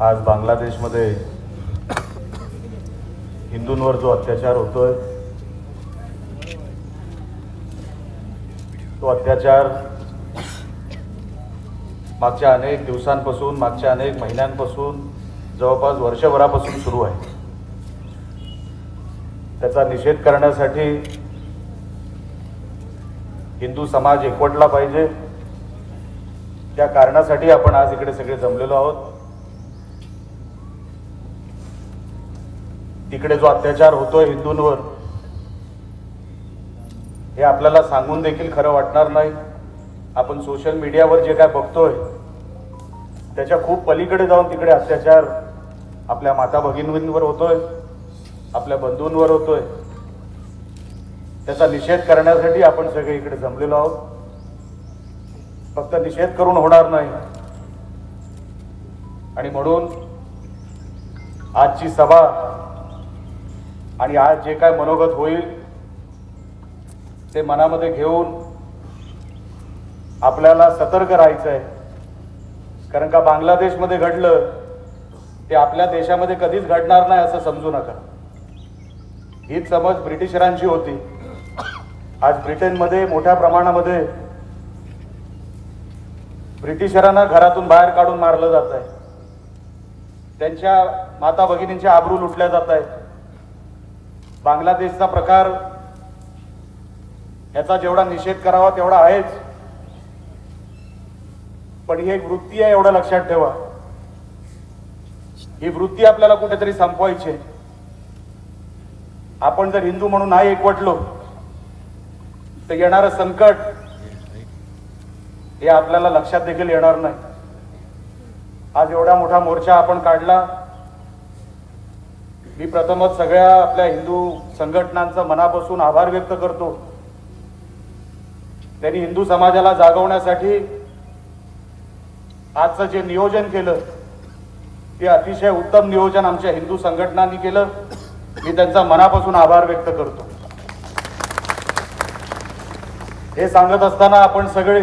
आज बांगलादेशमध्ये हिंदूंवर जो अत्याचार होतोय तो अत्याचार मागच्या अनेक दिवसांपासून मागच्या अनेक महिन्यांपासून जवळपास वर्षभरापासून सुरू आहे। त्याचा निषेध करण्यासाठी हिंदू समाज एकवटला पाहिजे, त्या कारणासाठी आपण आज इकडे सगळे जमलेलो आहोत। तिकडे जो अत्याचार होतोय हिंदूंवर हे आपल्याला सांगून देखील खरं वाटणार नाही। आपण सोशल मीडियावर जे काय बघतोय त्याच्या खूप पलीकडे जाऊन तिकडे अत्याचार आपल्या माता भगिनींवर होतोय, आपल्या बंधूंवर होतोय। त्याचा निषेध करण्यासाठी आपण सगळे इकडे जमलेलो आहोत। फक्त निषेध करून होणार नाही आणि म्हणून आजची सभा आणि आज जे काय मनोगत होईल ते मनामध्ये घेऊन आपल्याला सतर्क राहायचं आहे। कारण का बांगलादेशमध्ये घडलं ते आपल्या देशामध्ये कधीच घडणार नाही असं समजू नका। हीच समज ब्रिटिशरांची होती। आज ब्रिटनमध्ये मोठ्या प्रमाणामध्ये ब्रिटिशरांना घरातून बाहेर काढून मारलं जात आहे, त्यांच्या माता भगिनींच्या आबरू लुटल्या जात आहेत। बांगलादेशचा प्रकार याचा जेवढा निषेध करावा तेवढा आहेच, पण ही एक वृत्ती आहे एवढं लक्षात ठेवा। ही वृत्ती आपल्याला कुठेतरी संपवायची। आपण जर हिंदू म्हणून नाही एकवटलो तर येणारं संकट हे आपल्याला लक्षात देखील येणार नाही। आज एवढा मोठा मोर्चा आपण काढला, मी प्रथमच सगळ्या आपल्या हिंदू संघटनांचा मनापासून आभार व्यक्त करतो। त्यांनी हिंदू समाजाला जागवण्यासाठी आजचं जे नियोजन केलं ते अतिशय उत्तम नियोजन आमच्या हिंदू संघटनांनी केलं। मी त्यांचा मनापासून आभार व्यक्त करतो। हे सांगत असताना आपण सगळे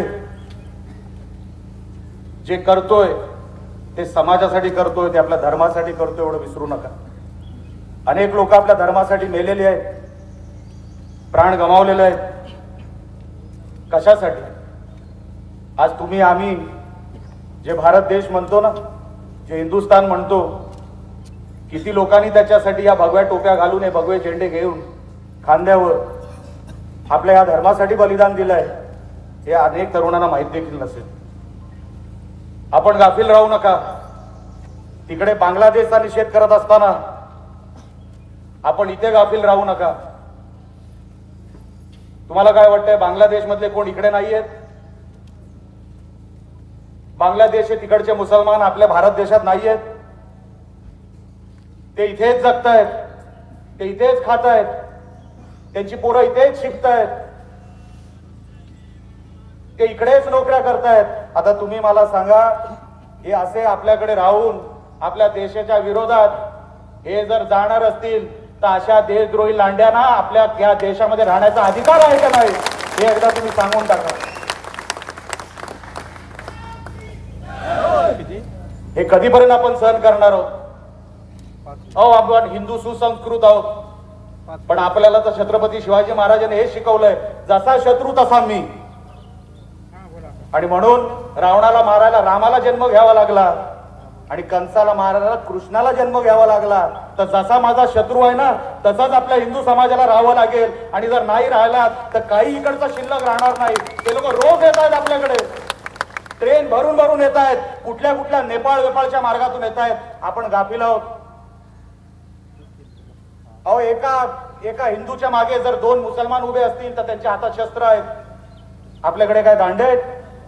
जे करतोय ते समाजासाठी करतोय, ते आपल्या धर्मासाठी करतोय एवढं विसरू नका। अनेक लोक आपल्या धर्मासाठी मेलेले आहेत, प्राण गमावलेले आहेत। कशासाठी? आज तुम्ही आम्ही जे भारत देश म्हणतो ना, जे हिंदुस्थान म्हणतो, किती लोकांनी त्याच्यासाठी या भगव्या टोप्या घालून हे भगवे झेंडे घेऊन खांद्यावर आपल्या या धर्मासाठी बलिदान दिलंय हे अनेक तरुणांना माहित देखील नसेल। आपण गाफील राहू नका। तिकडे बांगलादेशचा निषेध करत असताना आपण इथे गाफील राहू नका। तुम्हाला काय वाटतंय, बांगलादेश मधले कोण इकडे नाहीयेत? बांगलादेश तिकडचे मुसलमान आपल्या भारत देशात नाहीयेत? ते इथेच जगतायत, ते इथेच खातायत, त्यांची पोरं इथेच शिकतायत, ते इकडेच नोकऱ्या करतायत। आता तुम्ही मला सांगा, हे असे आपल्याकडे राहून आपल्या देशाच्या विरोधात हे जर जाणार असतील तर अशा देशद्रोही लांड्यांना आपल्या या देशामध्ये राहण्याचा अधिकार आहे का नाही हे एकदा तुम्ही सांगून टाका। हे कधीपर्यंत आपण सहन करणार आहोत? अहो, आपण हिंदू सुसंस्कृत आहोत, पण आपल्याला तर छत्रपती शिवाजी महाराजांनी हे शिकवलंय, जसा शत्रू तसा मी। आणि म्हणून रावणाला मारायला रामाला जन्म घ्यावा लागला आणि कंसाला मारायला कृष्णाला जन्म घ्यावा लागला। तर जसा माझा शत्रू आहे ना तसाच आपल्या हिंदू समाजाला राहावं लागेल। आणि जर नाही राहिला तर काही इकडचा शिल्लक राहणार नाही। ते लोक रोज येत आहेत आपल्याकडे, ट्रेन भरून भरून येत आहेत, कुठल्या कुठल्या नेपाळच्या मार्गातून येत आहेत। आपण गाफील आहोत। अहो, एका हिंदूच्या मागे जर दोन मुसलमान उभे असतील तर त्यांच्या हातात शस्त्र आहेत। आपल्याकडे काय दांडे आहेत?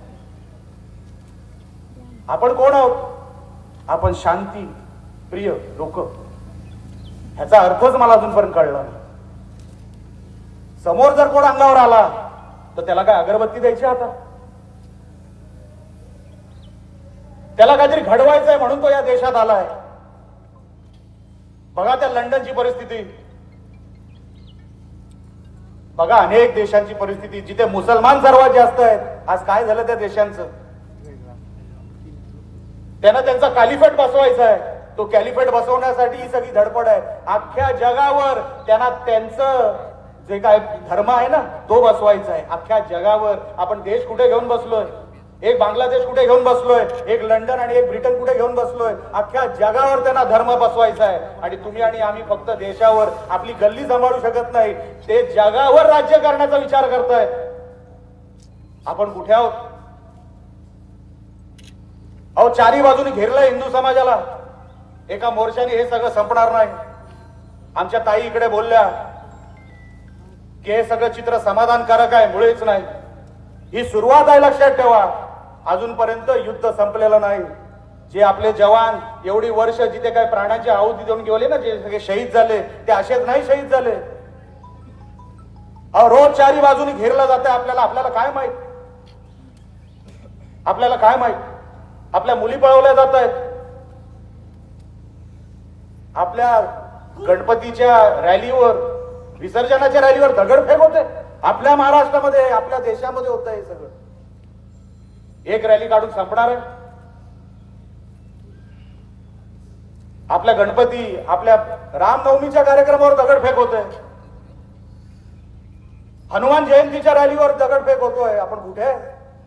आपण कोण आहोत? आपण शांती प्रिय लोक। ह्याचा अर्थच मला अजूनपर्यंत कळला नाही। समोर जर कोण अंगावर आला तर त्याला काय अगरबत्ती द्यायची? आता त्याला काहीतरी घडवायचंय म्हणून तो या देशात आलाय। बघा त्या लंडनची परिस्थिती, बघा अनेक देशांची परिस्थिती जिथे मुसलमान सर्वात जास्त आहेत। आज काय झालं त्या देशांचं? त्यांना त्यांचा कॅलिफेट बसवायचा आहे. तो कॅलिफेट बसवण्यासाठी ही सगळी धडपड आहे. अख्ख्या जगावर त्यांना त्यांचं जे काय धर्म आहे ना तो बसवायचा आहे. अख्ख्या जगावर आपण देश कुठे घेऊन बसलोय? एक बांगलादेश कुठे घेऊन बसलोय, एक लंडन आणि एक ब्रिटन कुठे घेऊन बसलोय? अख्ख्या जगावर त्यांना धर्म बसवायचा आहे. आणि तुम्ही आणि आम्ही फक्त देशावर आपली गल्ली सांभाळू शकत नाही, ते जगावर राज्य करण्याचा विचार करतायत. आपण कुठे आहोत? अहो, चारी बाजूने घेरलंय हिंदू समाजाला. एका मोर्चाने हे सगळं संपणार नाही. आमच्या ताई इकडे बोलल्या की हे सगळं चित्र समाधानकारक आहे, मुळेच नाही. ही सुरुवात आहे, लक्षात ठेवा. अजूनपर्यंत युद्ध संपलेलं नाही. जे आपले जवान एवढी वर्ष जिथे काय प्राणाची आहुती देऊन गेले ना, जे सगळे शहीद झाले, ते असेच नाही शहीद झाले. रोज चारी बाजूने घेरलं जाते. आपल्याला काय माहित? आपल्याला काय माहित? आपल्या मुली पळवल्या जात आहेत. आपल्या गणपतीच्या रॅलीवर, विसर्जनाच्या रॅलीवर दगडफेक होते. आपल्या महाराष्ट्रामध्ये, आपल्या देशामध्ये होत आहे हे सगळं. एक रॅली काढून संपणार आहे? आपल्या गणपती, आपल्या रामनवमीच्या कार्यक्रमावर दगडफेक होते. हनुमान जयंतीच्या रॅलीवर दगडफेक होतोय. आपण कुठे आहे?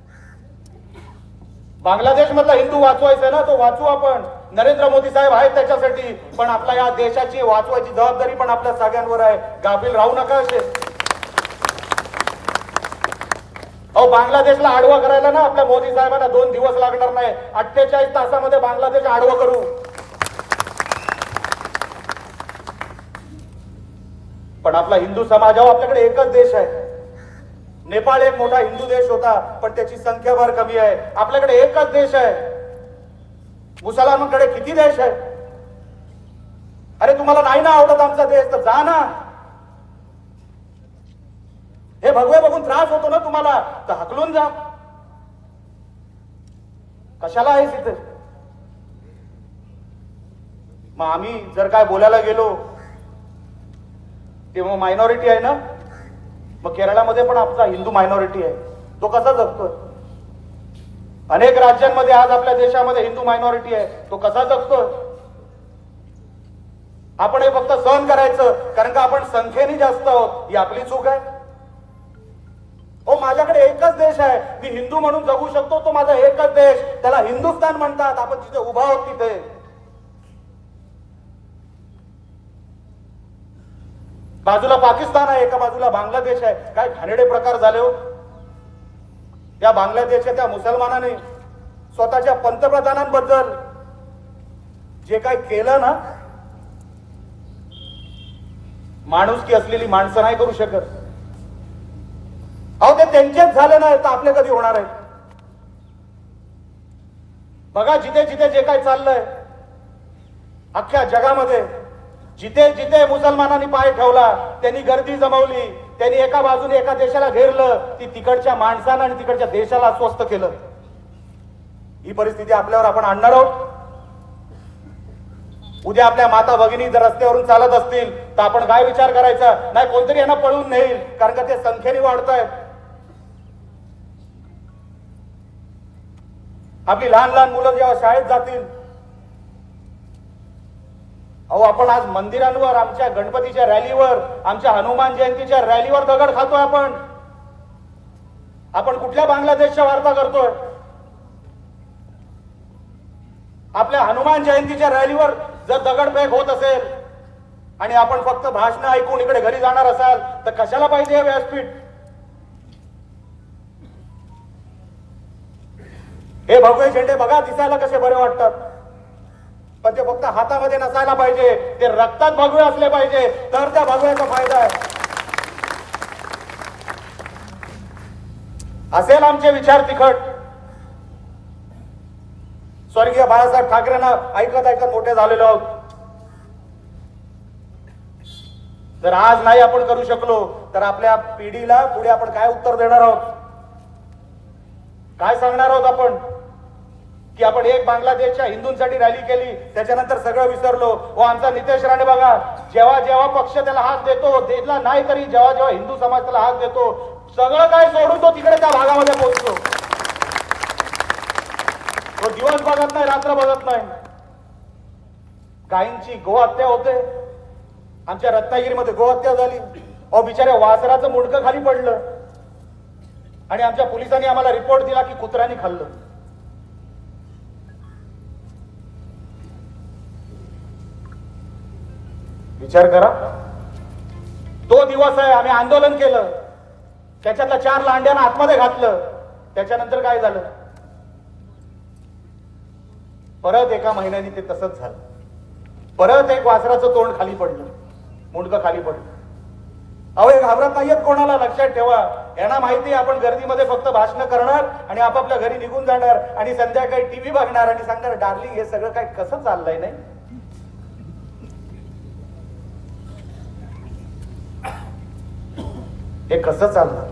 बांगलादेश मधला हिंदू वाचवायचा ना, तो वाचू आपण. नरेंद्र मोदी साहेब आहेत त्याच्यासाठी. पण आपल्या या देशाची वाचवायची जबाबदारी पण आपल्या सगळ्यांवर आहे. गाफील राहू नका असे. अहो, बांगलादेशला आडवा करायला ना आपल्या मोदी साहेबांना 2 दिवस लागणार नाही. 48 तासामध्ये बांगलादेश आडवं करू. पण आपला हिंदू समाज, आपल्याकडे एकच देश आहे. नेपाळ एक मोठा हिंदू देश होता, पण त्याची संख्या फार कमी आहे. आपल्याकडे एकच देश आहे. मुसलमानांकडे किती देश आहे? अरे, तुम्हाला नाही ना आवडत आमचा देश, तर जा ना. हे भगवे बघून त्रास होतो ना तुम्हाला, तर हकलून जा. कशाला आहे इथे? मग आम्ही जर काय बोलायला गेलो तेव्हा मायनॉरिटी आहे ना. मग केरळामध्ये पण आपला हिंदू मायनॉरिटी आहे, तो कसा जगतोय? अनेक राज्यांमध्ये आज आपल्या देशामध्ये हिंदू मायनॉरिटी आहे, तो कसा जगतोय? आपण हे फक्त सहन करायचं कारण का आपण संख्येने जास्त आहोत, ही आपली चूक आहे. हो, माझ्याकडे एकच देश आहे, मी हिंदू म्हणून जगू शकतो, तो माझा एकच देश, त्याला हिंदुस्थान म्हणतात. आपण जिथे उभा आहोत तिथे. बाजूला पाकिस्तान आहे, एका बाजूला बांगलादेश आहे. काय घाणेरडे प्रकार झाले हो. त्या बांगलादेशच्या त्या मुसलमानाने स्वतःच्या पंतप्रधानांबद्दल जे काय केलं ना, माणुसकी असलेली माणसं नाही करू शकत. अहो, ते त्यांचेच झाले नाही तर आपले कधी होणार आहे? बघा, जिथे जिथे जे काय चाललंय अख्ख्या जगामध्ये, जिथे जिथे मुसलमानांनी पाय ठेवला त्यांनी गर्दी जमवली, त्यांनी एका बाजूने एका देशाला घेरलं, ती तिकडच्या माणसाला आणि तिकडच्या देशाला अस्वस्थ केलं. ही परिस्थिती आपल्यावर आपण आणणार आहोत. उद्या आपल्या माता भगिनी जर रस्त्यावरून चालत असतील तर आपण काय विचार करायचा? नाही, कोणतरी यांना पळून नेईल, कारण का ते संख्येने वाढत आहेत. आपली लहान लहान मुलं जेव्हा शाळेत जातील, अहो, आपण आज मंदिरांवर, आमच्या गणपतीच्या रॅलीवर, आमच्या हनुमान जयंतीच्या रॅलीवर दगड खातोय. आपण कुठल्या बांगलादेशच्या वार्ता करतोय? आपल्या हनुमान जयंतीच्या रॅलीवर जर दगडफेक होत असेल आणि आपण फक्त भाषण ऐकून इकडे घरी जाणार असाल तर कशाला पाहिजे हे व्यासपीठ? हे भगवे झेंडे बघा, दिसायला कसे बरे वाटतात, पण ते फक्त हातामध्ये नसायला पाहिजे, ते रक्तात भगवे असले पाहिजे, तर त्या भगव्याचा फायदा आहे. असेल आमचे विचार तिखट, स्वर्गीय बाळासाहेब ठाकरेंना ऐकत ऐकत मोठे झालेलो आहोत. जर आज नाही आपण करू शकलो तर आपल्या पिढीला पुढे आपण काय उत्तर देणार आहोत? काय सांगणार आहोत आपण? की आपण एक बांगलादेशच्या हिंदूंसाठी रॅली केली, त्याच्यानंतर सगळं विसरलो. व आमचा नितेश राणे बघा, जेव्हा जेव्हा पक्ष त्याला हात देतो, देतला नाही तरी जेव्हा जेव्हा हिंदू समाज त्याला हात देतो, सगळं काय सोडून तो तिकडे त्या भागामध्ये पोहोचतो. तो दिवस बघत नाही, रात्र बघत नाही. गायींची गोहत्या होते. आमच्या रत्नागिरीमध्ये गोहत्या झाली. अहो बिचाऱ्या वासराचं मुंडकं खाली पडलं आणि आमच्या पोलिसांनी आम्हाला रिपोर्ट दिला की कुत्र्यांनी खाल्लं. विचार करा, तो दिवस आहे. आम्ही आंदोलन केलं, त्याच्यातल्या 4 लांड्यांना आतमध्ये घातलं. त्याच्यानंतर काय झालं? परत एका महिन्याने ते तसंच झालं. परत एक वासराचं तोंड खाली पडलं, मुंडकं खाली पडलं. अहो हे घाबरत नाहीयेत कोणाला, लक्षात ठेवा. यांना माहिती आपण गर्दीमध्ये फक्त भाषण करणार आणि आपापल्या घरी निघून जाणार आणि संध्याकाळी टीव्ही बघणार आणि सांगणार डार्लिंग हे सगळं काय कसं चाललंय. नाही, हे कसं चाललं?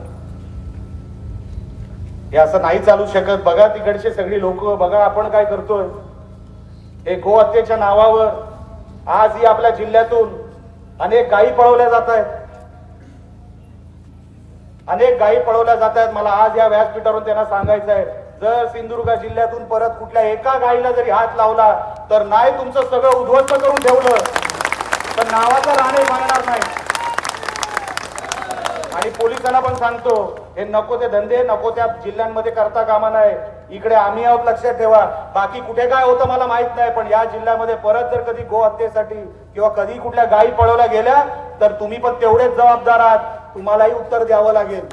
हे असं नाही चालू शकत. बघा तिकडचे सगळी लोक, बघा आपण काय करतोय. हे गोहत्येच्या नावावर आजही आपल्या जिल्ह्यातून अनेक गायी पळवल्या जात आहेत. अनेक गायी पळवल्या जात आहेत. मला आज या व्यासपीठावरून त्यांना सांगायचं आहे, जर सिंधुदुर्ग जिल्ह्यातून परत कुठल्या एका गायीला जरी हात लावला तर नाही तुमचं सगळं उद्ध्वस्त करून ठेवलं तर नावाचा राणे मागणार नाही. आणि पोलिसांना पण सांगतो, हे नको ते धंदे नको त्या जिल्ह्यांमध्ये करता कामा नाही. इकडे आम्ही आहोत, लक्षात ठेवा. बाकी कुठे काय होतं मला माहित नाही, पण या जिल्ह्यामध्ये परत जर कधी गो हत्येसाठी किंवा कधी कुठल्या गायी पळवल्या गेल्या तर तुम्ही पण तेवढेच जबाबदार आहात. तुम्हालाही उत्तर द्यावं लागेल.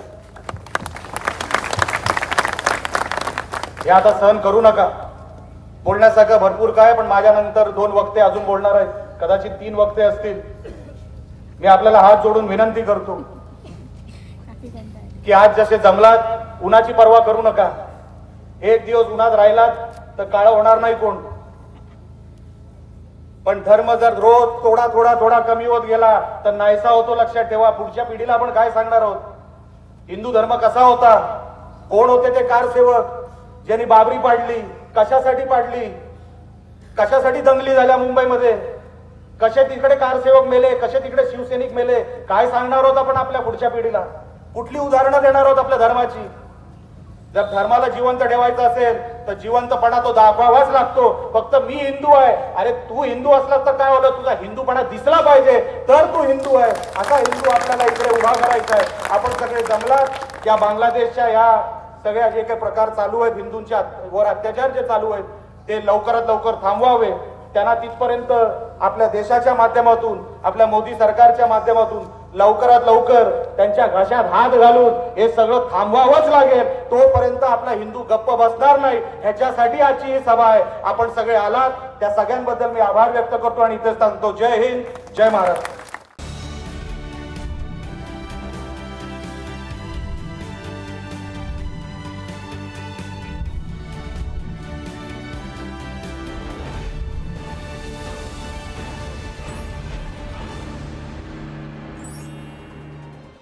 हे आता सहन करू नका. बोलण्यासारखं भरपूर काय, पण माझ्यानंतर 2 वक्ते अजून बोलणार आहेत, कदाचित 3 वक्ते असतील. मी आपल्याला हात जोडून विनंती करतो की आज जसे जमलात उन्हाची पर्वा करू नका. एक दिवस उन्हात राहिलात तर काळं होणार नाही कोण. पण धर्म जर रोज थोडा थोडा थोडा कमी होत गेला तर नाहीसा होतो, लक्षात ठेवा. पुढच्या पिढीला आपण काय सांगणार आहोत? हिंदू धर्म कसा होता? कोण होते ते कारसेवक ज्यांनी बाबरी पाडली? कशासाठी पाडली? कशासाठी दंगली झाल्या मुंबईमध्ये? कसे तिकडे कारसेवक मेले, कसे तिकडे शिवसैनिक मेले? काय सांगणार आहोत आपण आपल्या पुढच्या पिढीला? कुठली उदाहरणं देणार आहोत आपल्या धर्माची? जर धर्माला जिवंत ठेवायचं असेल तर जिवंतपणा तो दाखवावाच लागतो. फक्त मी हिंदू आहे, अरे तू हिंदू असलास तर काय होतं? तुझा हिंदूपणा दिसला पाहिजे तर तू हिंदू आहे. असा हिंदू आपल्याला इकडे उभा करायचा आहे. आपण सगळे जमलात. या बांगलादेशच्या या सगळ्या जे काही प्रकार चालू आहेत, हिंदूंच्या वर अत्याचार जे चालू आहेत ते लवकरात लवकर थांबवावे. त्यांना तिथपर्यंत आपल्या देशाच्या माध्यमातून, आपल्या मोदी सरकारच्या माध्यमातून लवकरात लवकर त्यांच्या घशात हात घालून हे सगळं थांबवावंच लागेल. तोपर्यंत आपला हिंदू गप्प बसणार नाही. ह्याच्यासाठी आजची ही सभा आहे. आपण सगळे आलात त्या सगळ्यांबद्दल मी आभार व्यक्त करतो आणि इथेच थांबतो. जय हिंद, जय महाराष्ट्र.